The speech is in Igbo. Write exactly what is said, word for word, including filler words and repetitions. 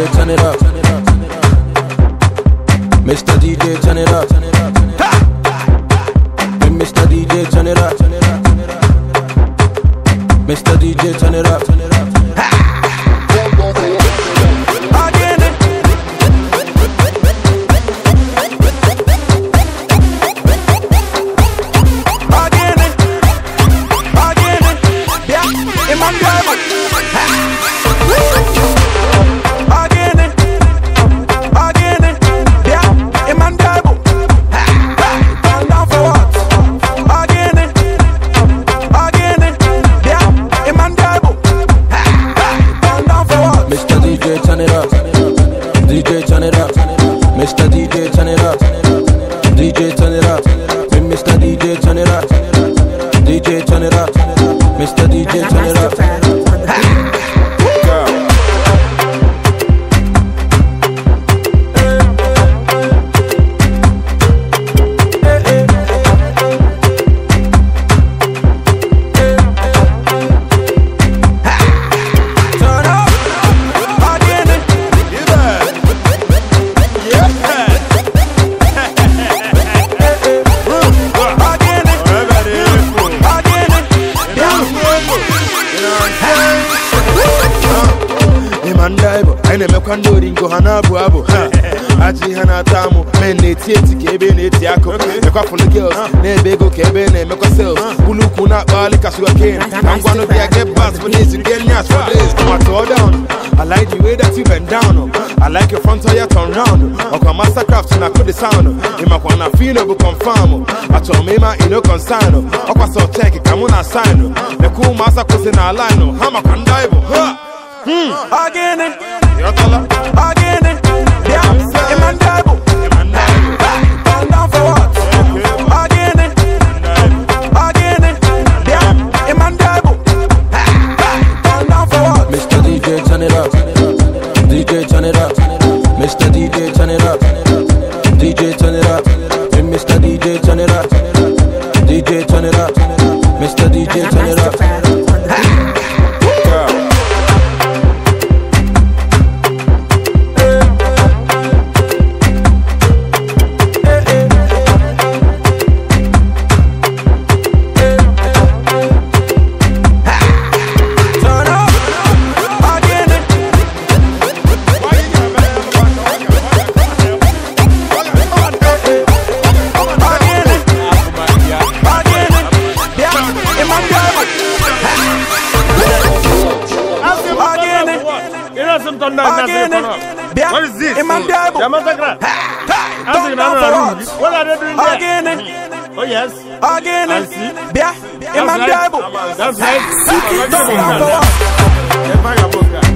turn it up. Mister D J, turn it up. Hey, Mister D J, turn it up. Mister D J, turn it up. D J turn it up, Mister D J turn it up, D J turn it up, hey Mister D J turn it up, D J turn it up, Mister D J turn it up. Ene me kwando ringo hanabu abu aji hana tamu men ne tieti kebe ne tiako me kwa for the girls ne bego kebe ne me kwa sales buluku na bali ka sugar cane I'm gonna be a get bass for this you get nyash for this come to down I like the way that you bend down I like your front tire turn round okwa mastercraft na code sound in my kwana feel no confirm I told me my no concern okwa so check come on sign me cool master cause na line hama kwanda ibo hmm again again, yeah, Imandabo, turn down for what? Again, again, yeah, Imandabo, turn down for what? Mister D J turn it up, D J turn it up, Mister D J turn it up, D J turn it up, hey Mister D J turn it up, D J turn it up, Mister D J turn it up. What is this? Imandabo. What are they doing there? Oh yes. Again. I see. Imandabo. That's right. That's right.